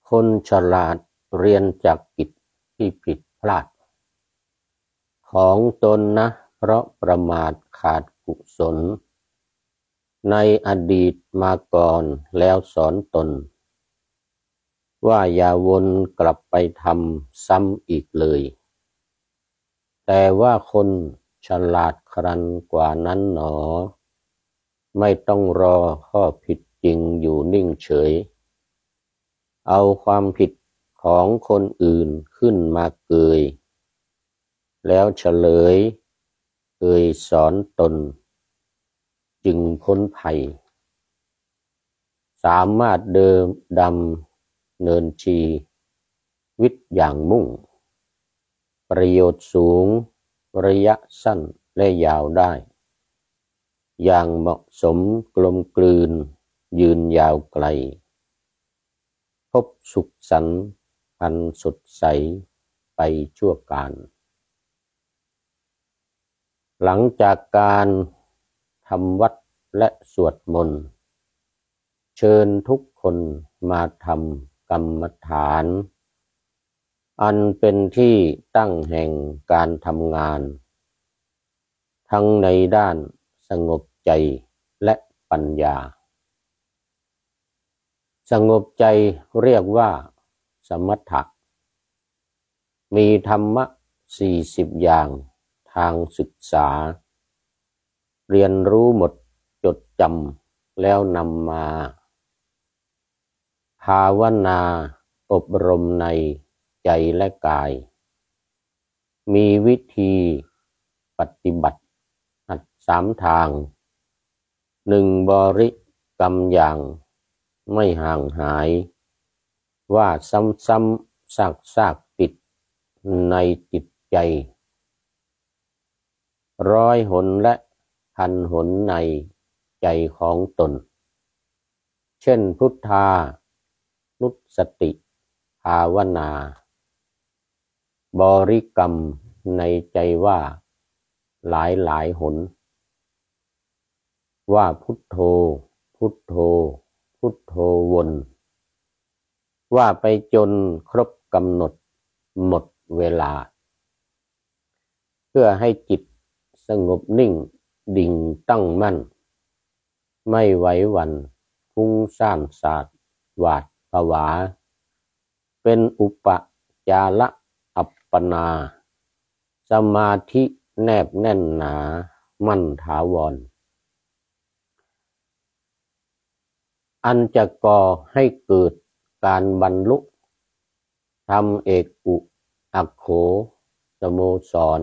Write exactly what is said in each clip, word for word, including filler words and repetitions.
คนฉลาดเรียนจากกิจที่ผิดพลาดของตนนะเพราะประมาทขาดกุศลในอดีตมาก่อนแล้วสอนตนว่าอย่าวนกลับไปทำซ้ำอีกเลยแต่ว่าคนฉลาดครันกว่านั้นหนอไม่ต้องรอข้อผิดจริงอยู่นิ่งเฉยเอาความผิดของคนอื่นขึ้นมาเกยแล้วเฉลยเอ่ยสอนตนจึงพ้นภัยสามารถเดิมดำเนินชีวิตอย่างมุ่งประโยชน์สูงระยะสั้นและยาวได้อย่างเหมาะสมกลมกลืนยืนยาวไกลพบสุขสันต์อันสดใสไปชั่วกาลหลังจากการทำวัดและสวดมนต์เชิญทุกคนมาทำกรรมฐานอันเป็นที่ตั้งแห่งการทำงานทั้งในด้านสงบใจและปัญญาสงบใจเรียกว่าสมถะมีธรรมะสี่สิบอย่างทางศึกษาเรียนรู้หมดจดจำแล้วนำมาภาวนาอบรมในใจและกายมีวิธีปฏิบัติหัดสามทางหนึ่งบริกรรมอย่างไม่ห่างหายว่าซ้ำๆซากๆติดในจิตใจร้อยหนและพันหนในใจของตนเช่นพุทธานุสติภาวนาบริกรรมในใจว่าหลายหลายหนว่าพุทโธพุทโธพุทโธวนว่าไปจนครบกำหนดหมดเวลาเพื่อให้จิตสงบนิ่งดิ่งตั้งมั่นไม่ไหวหวั่นฟุ้งซ่านสาดหวาดผวาเป็นอุปจาระอัปปนาสมาธิแนบแน่นหนามั่นถาวรอันจะก่อให้เกิดการบรรลุธรรมเอกอุอัคโขสโมสร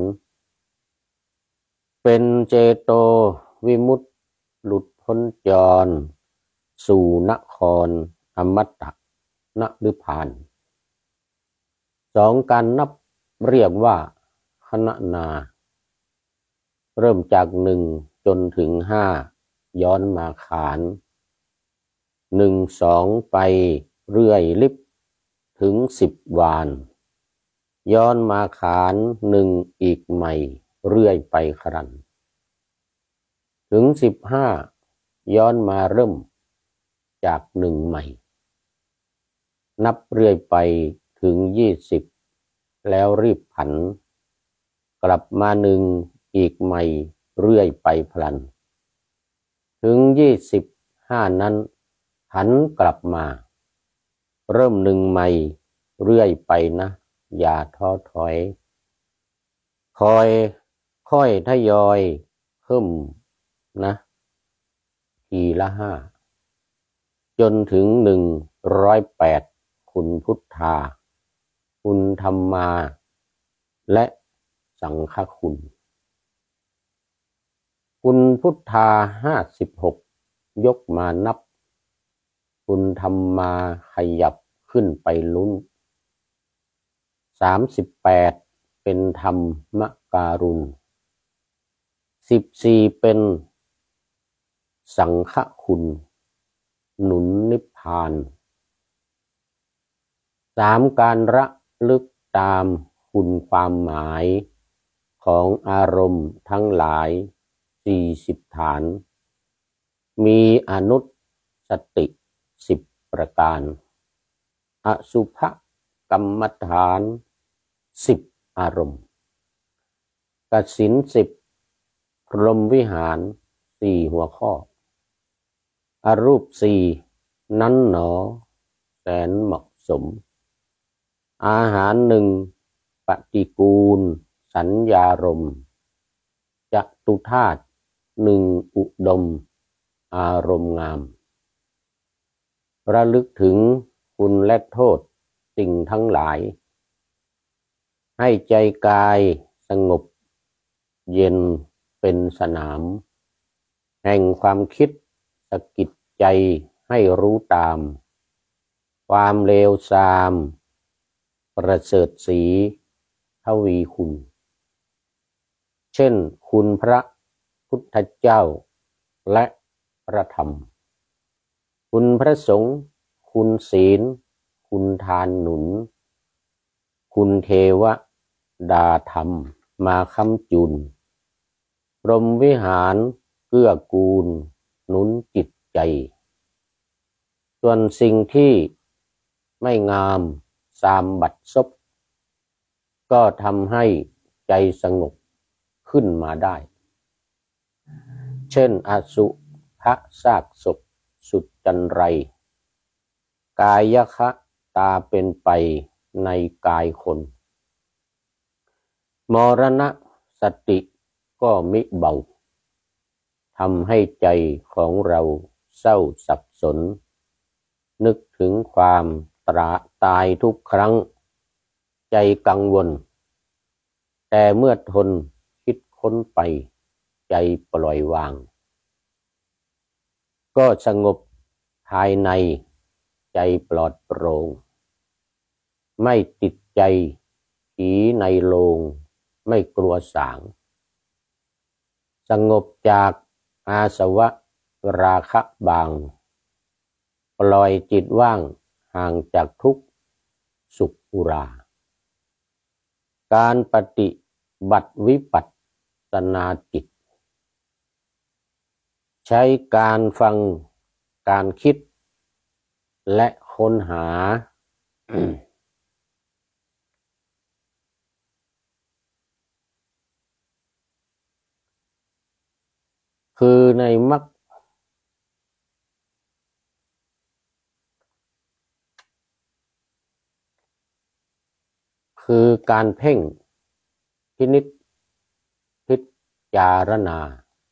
เป็นเจโตวิมุตติหลุดพ้นจรสู่นครอมตะนฤพานสองการนับเรียกว่าคณนาเริ่มจากหนึ่งจนถึงห้าย้อนมาขานหนึ่งสองไปเรื่อยลิบถึงสิบวานย้อนมาขานหนึ่งอีกใหม่เรื่อยไปครันถึงสิบห้าย้อนมาเริ่มจากหนึ่งใหม่นับเรื่อยไปถึงยี่สิบแล้วรีบผันกลับมาหนึ่งอีกใหม่เรื่อยไปพลันถึงยี่สิบห้านั้นหันกลับมาเริ่มหนึ่งใหม่เรื่อยไปนะอย่าท้อถอยคอยค่อยทยอยเพิ่มนะทีละห้าจนถึงหนึ่งร้อยแปดคุณพุทธาคุณธรรมาและสังฆคุณคุณพุทธาห้าสิบหกยกมานับคุณธรรมาขยับขึ้นไปลุ้นสามสิบแปดเป็นธรรมการุณสิบสี่เป็นสังฆคุณหนุนนิพพานสามการระลึกตามคุณความหมายของอารมณ์ทั้งหลายสี่สิบฐานมีอนุสติสิบประการอสุภกรรมฐานสิบอารมณ์กสิณสิบพรหมวิหารสี่หัวข้ออรูปสี่นั้นหนอแสนเหมาะสมอาหารหนึ่งปฏิกูลสัญญารมณ์จตุธาตุหนึ่งอุดมอารมณ์งามระลึกถึงคุณและโทษสิ่งทั้งหลายให้ใจกายสงบเย็นเป็นสนามแห่งความคิดสะกิดใจให้รู้ตามความเลวทรามประเสริฐศรีทวีคุณเช่นคุณพระพุทธเจ้าและพระธรรมคุณพระสงฆ์คุณศีลคุณทานหนุนคุณเทวดาธรรมมาค้ำจุนพรหมวิหารเกื้อกูลหนุนจิตใจส่วนสิ่งที่ไม่งามสามบัดซบก็ทำให้ใจสงบขึ้นมาได้เช่นอสุภซากศพสุดจันไรกายคะตาเป็นไปในกายคนมรณะสติก็มิเบาทำให้ใจของเราเศร้าสับสนนึกถึงความตราตายทุกครั้งใจกังวลแต่เมื่อทนคิดค้นไปใจปล่อยวางก็สงบภายในใจปลอดโปร่งไม่ติดใจผีในโลงไม่กลัวสางสงบจากอาสวะราคะบางปล่อยจิตว่างห่างจากทุกข์สุขอุราการปฏิบัติวิปัสสนาจิตใช้การฟังการคิดและค้นหา คือในมรรคคือการเพ่งพินิจพิจารณา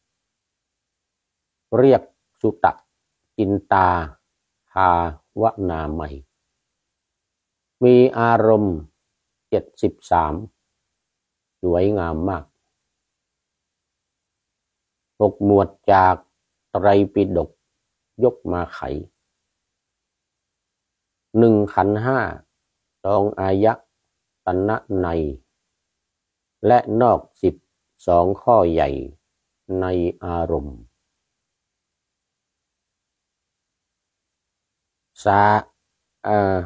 เรียกสุตจินตาภาวนาใหม่มีอารมณ์เจ็ดสิบสามสวยงามมากหกหมวดจากไตรปิฎกยกมาไขหนึ่งขันธ์ห้าสองอายตนะในและนอกสิบสองข้อใหญ่ในอารมณ์สาเอ่อ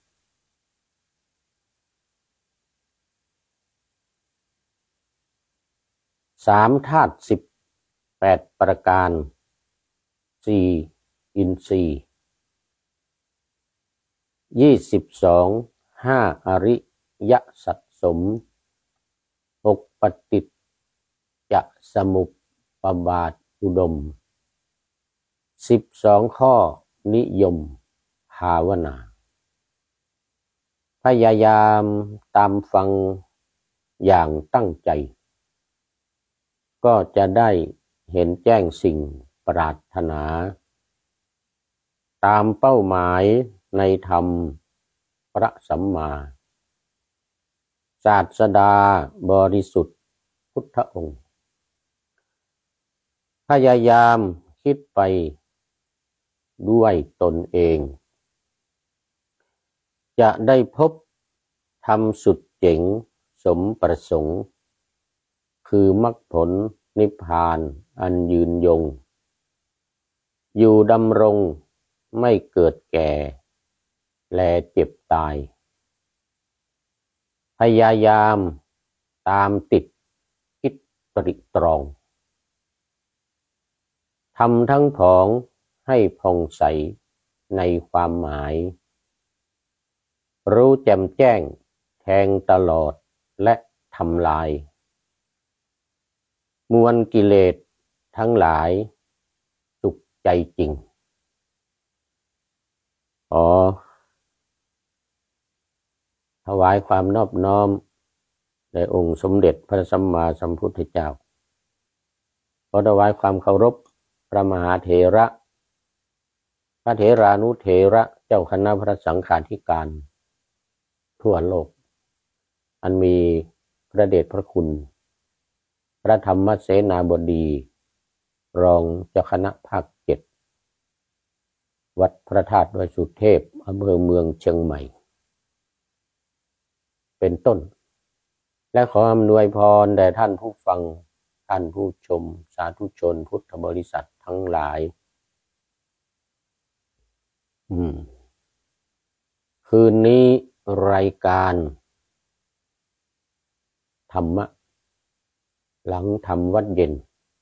สามธาตุสิบแปดประการสี่อินทรีย์ยี่สิบสองห้าอริยสัจสมหกปฏิจจสมุปบาทอุดมสิบสองข้อนิยมภาวนาพยายามตามฟังอย่างตั้งใจก็จะได้เห็นแจ้งสิ่งปรารถนาตามเป้าหมายในธรรมพระสัมมาศาสดาบริสุทธิ์พุทธองค์พยายามคิดไปด้วยตนเองจะได้พบธรรมสุดเจ๋งสมประสงค์คือมรรคผลนิพพานอันยืนยงอยู่ดำรงไม่เกิดแก่และเจ็บตายพยายามตามติดคิดตริตรองทำทั้งผองให้ผ่องใสในความหมายรู้แจ่มแจ้งแทงตลอดและทำลายมวลกิเลสทั้งหลายสุขใจจริงขอถวายความนอบน้อมแด่องค์สมเด็จพระสัมมาสัมพุทธเจ้าขอถวายความเคารพพระมหาเถระพระเถรานุเถระเจ้าคณะพระสังฆาธิการทั่วโลกอันมีพระเดชพระคุณพระธรรมเสนาบดีรองเจ้าคณะภาคเจ็ดวัดพระธาตุดอยสุเทพอำเภอเมืองเชียงใหม่เป็นต้นและขออำนวยพรแด่ท่านผู้ฟังท่านผู้ชมสาธุชนพุทธบริษัททั้งหลายอืมคืนนี้รายการธรรมะหลังธรรมวัดเย็น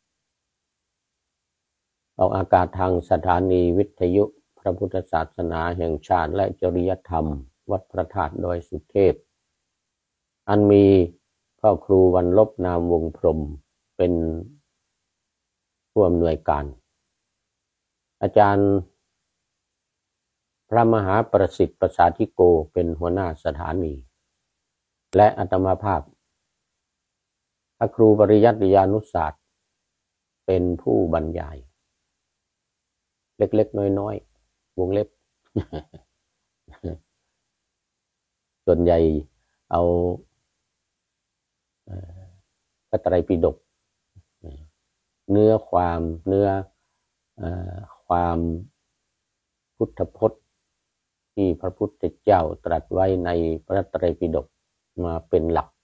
ออกอากาศทางสถานีวิทยุพระพุทธศาสนาแห่งชาติและจริยธรรมวัดพระธาตุดอยสุเทพอันมีพ่อครูวันลบนามวงพรหมเป็นผู้อำนวยการอาจารย์พระมหาประสิทธิ์ประสาธิโกเป็นหัวหน้าสถานีและอาตมาภาพพระครูปริยัติยานุศาสตร์เป็นผู้บรรยายเล็กๆน้อยๆวงเล็บ ส่วนใหญ่เอาพระไตรปิฎกเนื้อความเนื้อความพุทธพจน์ที่พระพุทธเจ้าตรัสไว้ในพระไตรปิฎกมาเป็นหลัก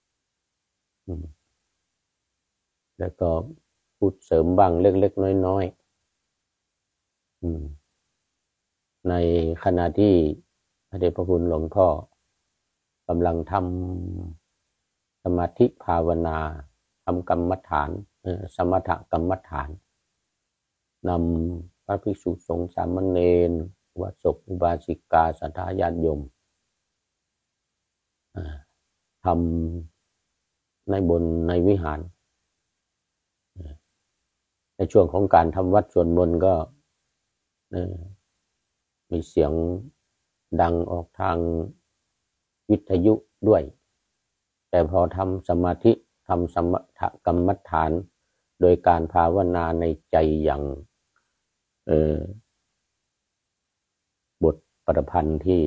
แล้วก็พูดเสริมบ้างเล็กๆน้อยๆในขณะที่พระเดชพระคุณหลวงพ่อกำลังทำสมาธิภาวนาทำกรรมฐานสมถกรรมฐานนำพระภิกษุสงฆ์สามเณรอุบาสกอุบาสิกาศรัทธาญาติโยมทำในบนในวิหารในช่วงของการทำวัดสวดมนต์ก็มีเสียงดังออกทางวิทยุด้วยแต่พอทำสมาธิทำสมถกรรมฐานโดยการภาวนาในใจอย่างบทประพันธ์ที่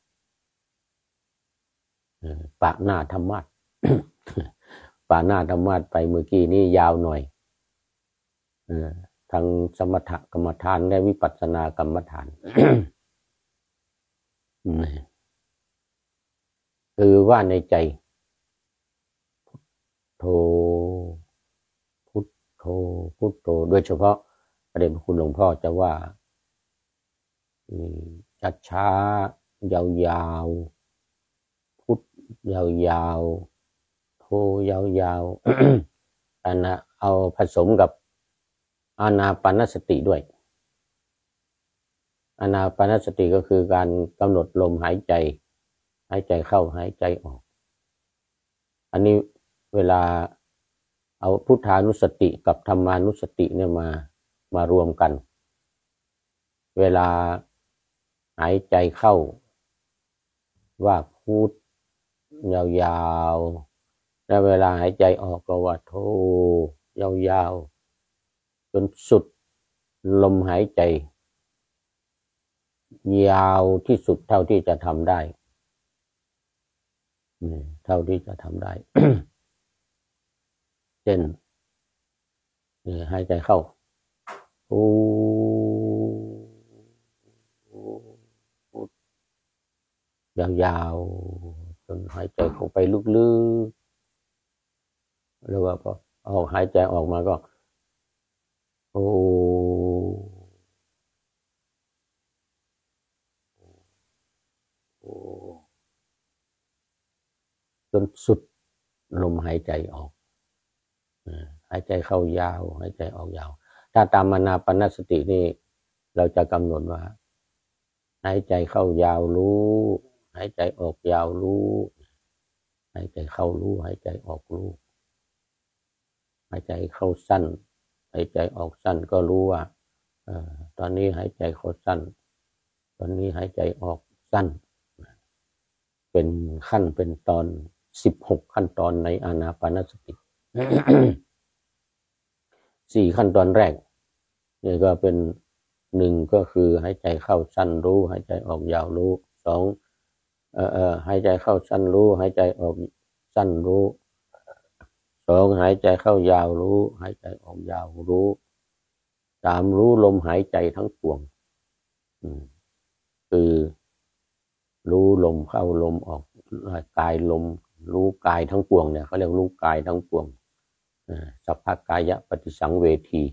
ปะหน้าธรรมะ ปะหน้าธรรมะไปเมื่อกี้นี่ยาวหน่อยทั้งสมถกรรมฐานและวิปัสสนากรรมฐาน คือว่าในใจพุทโธพุทโธพุทโธโดยเฉพาะประเด็นคุณหลวงพ่อจะว่าช้าช้ายาวยาวพุทยาวยาวโธยาวยาว อันนะเอาผสมกับอานาปานสติด้วยอานาปานสติก็คือการกำหนดลมหายใจหายใจเข้าหายใจออกอันนี้เวลาเอาพุทธานุสติกับธรรมานุสติเนี่ยมามารวมกันเวลาหายใจเข้าว่าพุทยาวๆและเวลาหายใจออกก็ว่าโธยาวๆจนสุดลมหายใจยาวที่สุดเท่าที่จะทำได้เท่าที่จะทำได้ เช่นหายใจเข้าโอ้ยาวๆจนหายใจเข้าไปลึกๆหรือว่าพอออกหายใจออกมาก็โอ้จนสุดลมหายใจออกหายใจเข้ายาวหายใจออกยาวถ้าตามอานาปานสตินี่เราจะกำหนดว่าหายใจเข้ายาวรู้หายใจออกยาวรู้หายใจเข้ารู้หายใจออกรู้หายใจเข้าสั้นหายใจออกสั้นก็รู้ว่าเอ่อตอนนี้หายใจเข้าสั้นตอนนี้หายใจออกสั้นเป็นขั้นเป็นตอนสิบหกขั้นตอนในอานาปานสติ สี่ขั้นตอนแรกนี่ก็เป็นหนึ่งก็คือหายใจเข้าสั้นรู้หายใจออกยาวรู้สองเอ่อเอ่อหายใจเข้าสั้นรู้หายใจออกสั้นรู้สองหายใจเข้ายาวรู้หายใจออกยาวรู้สามรู้ลมหายใจทั้งปวงคือรู้ลมเข้าลมออกกายลมรู้กายทั้งปวงเนี่ยเขาเรียกรู้กายทั้งปวงสัพพกายะปฏิสังเวที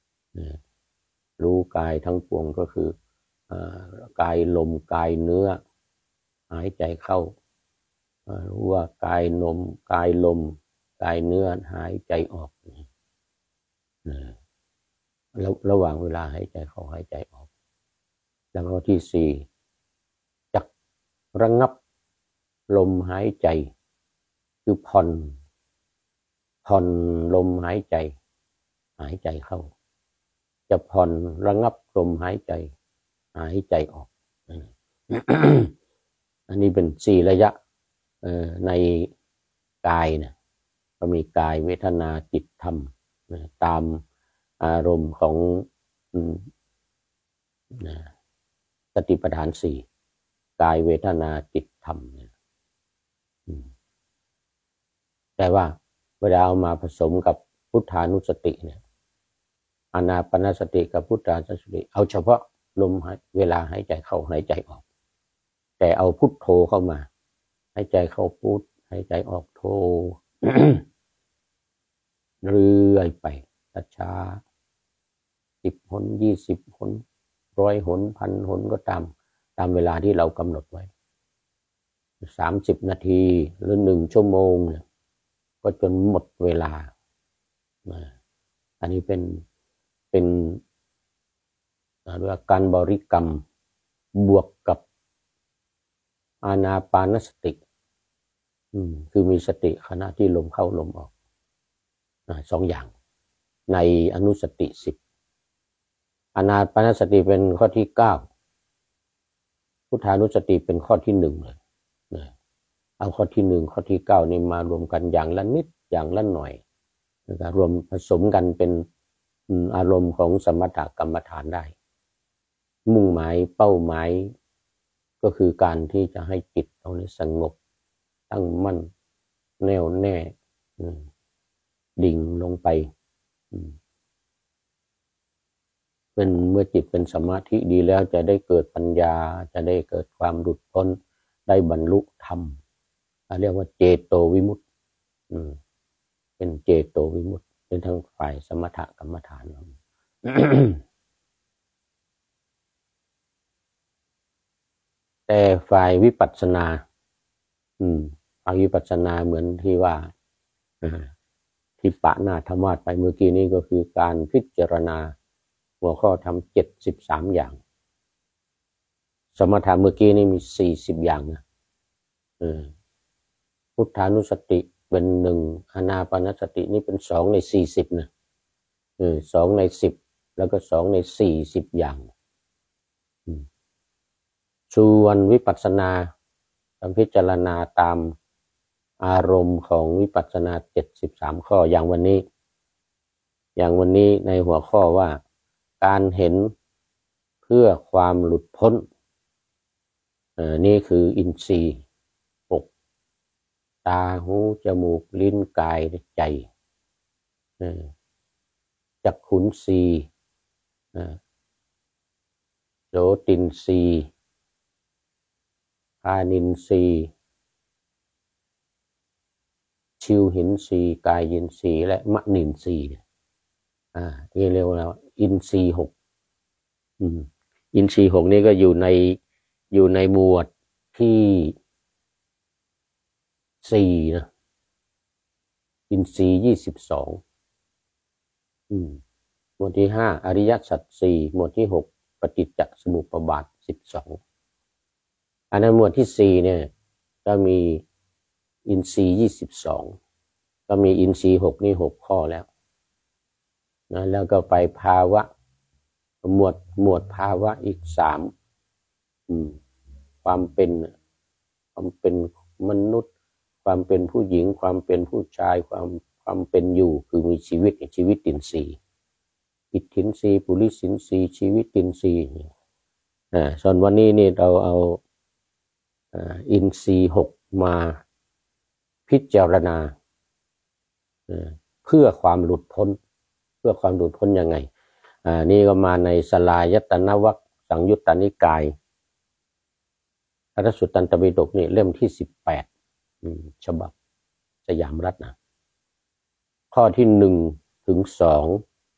รู้กายทั้งปวงก็คือกายลมกายเนื้อหายใจเข้ารู้ว่ากายลมกายลมกายเนื้อหายใจออกแล้วระหว่างเวลาหายใจเข้าหายใจออกแล้วก็ที่สี่จักระงับลมหายใจคือผ่อนผ่อนลมหายใจหายใจเข้าจะผ่อนระงับลมหายใจหายใจออก อันนี้เป็นสี่ระยะในกายนะก็มีกายเวทนาจิตธรรมตามอารมณ์ของสติปัฏฐานสี่กายเวทนาจิตธรรมแต่ว่าเวลาเอามาผสมกับพุทธานุสติเนี่ยอานาปานสติกับพุทธานุสติเอาเฉพาะลมเวลาหายใจเข้าหายใจออกแต่เอาพุทโธเข้ามาหายใจเข้าพุทหายใจออกโธ เรื่อยไปช้าสิบหนยี่สิบหนร้อยหนพันหนก็ตามตามเวลาที่เรากำหนดไว้สามสิบนาทีหรือหนึ่งชั่วโมงเนี่ยก็จนหมดเวลาอันนี้เป็นเป็นเรื่องการบริกรรมบวกกับอานาปานสติคือมีสติขณะที่ลมเข้าลมออกสองอย่างในอนุสติสิบอานาปานสติเป็นข้อที่เก้าพุทธานุสติเป็นข้อที่หนึ่งเลยเอาข้อที่หนึ่งข้อที่เก้านี่มารวมกันอย่างละนิดอย่างละหน่อยนะครับรวมผสมกันเป็นอารมณ์ของสมถกรรมฐานได้มุ่งหมายเป้าหมายก็คือการที่จะให้จิตเรานี้สงบตั้งมั่นแน่วแน่ดิ่งลงไปเป็นเมื่อจิตเป็นสมาธิดีแล้วจะได้เกิดปัญญาจะได้เกิดความหลุดพ้นได้บรรลุธรรมเรียกว่าเจโตวิมุตติเป็นเจโตวิมุตติเป็นทั้งฝ่ายสมถกรรมฐาน แต่ฝ่ายวิปัสสนาฝ่ายวิปัสสนาเหมือนที่ว่าที่ปะหน้าธรรมะไปเมื่อกี้นี้ก็คือการพิจารณาหัวข้อธรรมเจ็ดสิบสามอย่างสมถะเมื่อกี้นี้มีสี่สิบอย่างนะพุทธานุสติเป็นหนึ่งอานาปานสตินี่เป็นสองในสี่สิบนะเออสองในสิบแล้วก็สองในสี่สิบอย่างส่วนวิปัสสนาการพิจารณาตามอารมณ์ของวิปัสสนาเจ็ดสิบสามข้ออย่างวันนี้อย่างวันนี้ในหัวข้อว่าการเห็นเพื่อความหลุดพ้นเออนี่คืออินทรีย์หกตาหูจมูกลิ้นกายใจเออจักขุนสีเออโสตินสีคานินสีชิวหินสีกายยินสีและมนินสีอ่าที่เรียกว่าอินทรีย์หกอืมอินทรีย์หกนี่ก็อยู่ในอยู่ในหมวดที่สี่นะอินทรีย์ยี่สิบสองอืมหมวดที่ห้าอริยสัจสี่หมวดที่หกปฏิจจสมุปบาทสิบสองอันนั้นหมวดที่สี่เนี่ยก็มีอินทรีย์ยี่สิบสองก็มีอินทรีย์หกนี่หกข้อแล้วนะแล้วก็ไปภาวะหมวดหมวดภาวะอีกสามความเป็นความเป็นมนุษย์ความเป็นผู้หญิงความเป็นผู้ชายความความเป็นอยู่คือมีชีวิตชีวิตอินทรีย์อิทธินทรีย์ปุริสินทรีย์ชีวิตอินทรีย์อ่าส่วนวันนี้นี่เราเอาอ่าอินทรีย์หกมาพิจารณาเพื่อความหลุดพ้นเพื่อความหลุดพ้นยังไงอ่านี่ก็มาในสลายตนวรรคสังยุตตนิกายพระสุตตันตปิฎกนี่เล่มที่สิบแปดฉบับสยามรัตน์นะข้อที่หนึ่งถึงสอง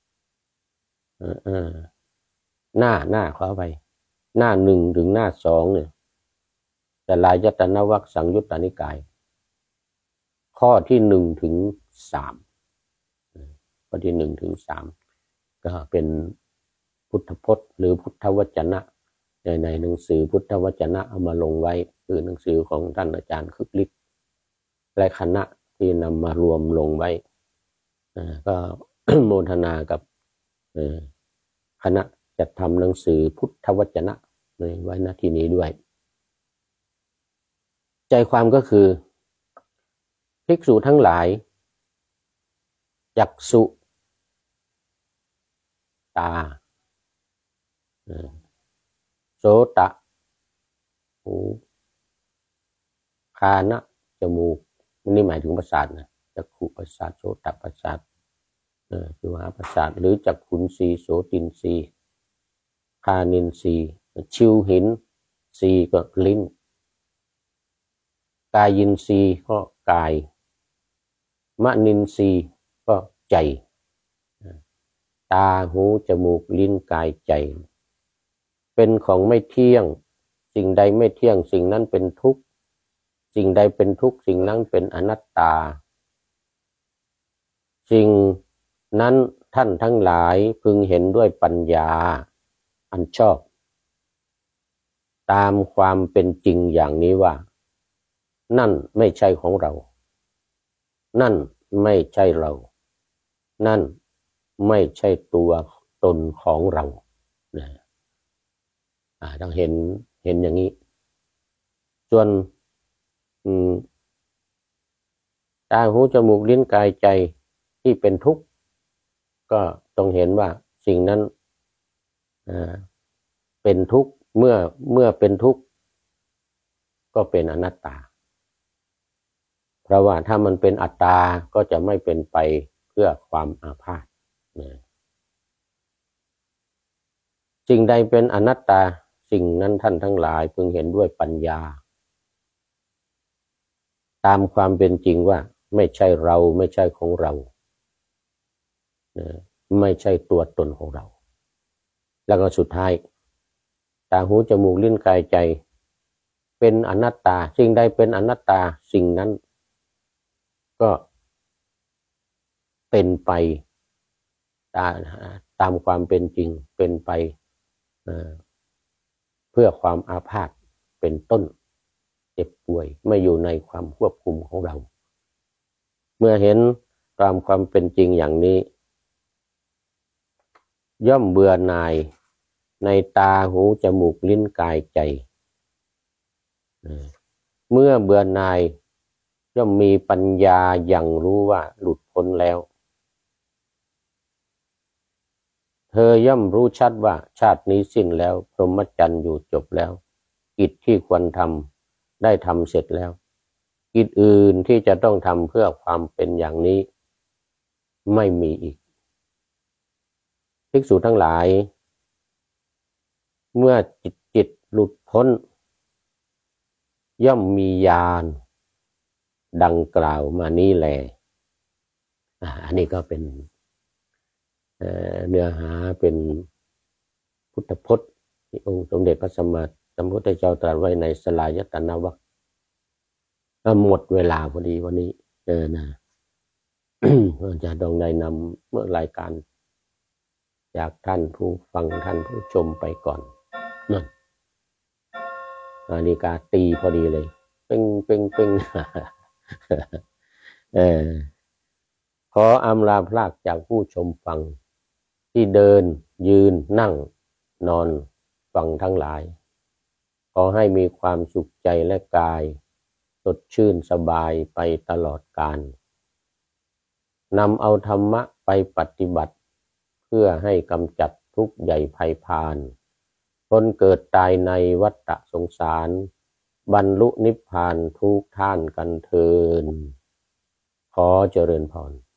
หน้าหน้าขอไปหน้าหนึ่งถึงหน้าสองเนี่ยสลายตนวรรคสังยุตตนิกายข้อที่หนึ่งถึงสามข้อที่หนึ่งถึงสามก็เป็นพุทธพจน์หรือพุทธวจนะในในหนังสือพุทธวจนะเอามาลงไว้คือหนังสือของท่านอาจารย์คึกฤทธิ์และคณะที่นำมารวมลงไว้ก็ โมทนากับคณะจัดทำหนังสือพุทธวจนะไว้ณที่นี้ด้วยใจความก็คือภิกษุทั้งหลายจักษุตาโสตะหูคานะจมูกนี่หมายถึงประสาทนะจักขุประสาทโสตประสาทเออคือหาประสาทหรือจักขุนสีโสตินสีคานินสีชิวหินสีก็ลิ้นกายินสีก็กายมนินทรีย์ก็ใจตาหูจมูกลิ้นกายใจเป็นของไม่เที่ยงสิ่งใดไม่เที่ยงสิ่งนั้นเป็นทุกข์สิ่งใดเป็นทุกข์สิ่งนั้นเป็นอนัตตาสิ่งนั้นท่านทั้งหลายพึงเห็นด้วยปัญญาอันชอบตามความเป็นจริงอย่างนี้ว่านั่นไม่ใช่ของเรานั่นไม่ใช่เรานั่นไม่ใช่ตัวตนของเรานะอ่าต้องเห็นเห็นอย่างนี้ส่วนตาหูจมูกลิ้นกายใจที่เป็นทุกข์ก็ต้องเห็นว่าสิ่งนั้นเป็นทุกข์เมื่อเมื่อเป็นทุกข์ก็เป็นอนัตตาเพราะว่าถ้ามันเป็นอัตตาก็จะไม่เป็นไปเพื่อความอาพาธสิ่งใดเป็นอนัตตาสิ่งนั้นท่านทั้งหลายพึงเห็นด้วยปัญญาตามความเป็นจริงว่าไม่ใช่เราไม่ใช่ของเราไม่ใช่ตัวตนของเราแล้วก็สุดท้ายตาหูจมูกลิ้นกายใจเป็นอนัตตาสิ่งใดเป็นอนัตตาสิ่งนั้นก็เป็นไปตามความเป็นจริงเป็นไปเพื่อความอาพาธเป็นต้นเจ็บป่วยไม่อยู่ในความควบคุมของเราเมื่อเห็นตามความเป็นจริงอย่างนี้ย่อมเบื่อหน่ายในตาหูจมูกลิ้นกายใจเมื่อเบื่อหน่ายย่อมมีปัญญาอย่างรู้ว่าหลุดพ้นแล้วเธอย่อมรู้ชัดว่าชาตินี้สิ้นแล้วพรหมจรรย์อยู่จบแล้วกิจที่ควรทำได้ทำเสร็จแล้วกิจอื่นที่จะต้องทำเพื่อความเป็นอย่างนี้ไม่มีอีกภิกษุทั้งหลายเมื่อจิตจิตหลุดพ้นย่อมมีญาณดังกล่าวมานี้แลอันนี้ก็เป็นเนื้อหาเป็นพุทธพจน์ที่องค์สมเด็จพระสัมมาสัมพุทธเจ้าตรัสไว้ในสลายตนวรรคหมดเวลาพอดีวันนี้เออนะ จะต้องได้นำเมื่อรายการจากท่านผู้ฟังท่านผู้ชมไปก่อนนั่นนาฬิกาตีพอดีเลยเป้งเป้งเป้ง เออขออำลาพรากจากผู้ชมฟังที่เดินยืนนั่งนอนฟังทั้งหลายขอให้มีความสุขใจและกายสดชื่นสบายไปตลอดกาลนำเอาธรรมะไปปฏิบัติเพื่อให้กำจัดทุกข์ใหญ่ภัยพานคนเกิดตายในวัฏสงสารบรรลุนิพพานทุกท่านกันเทินขอเจริญพร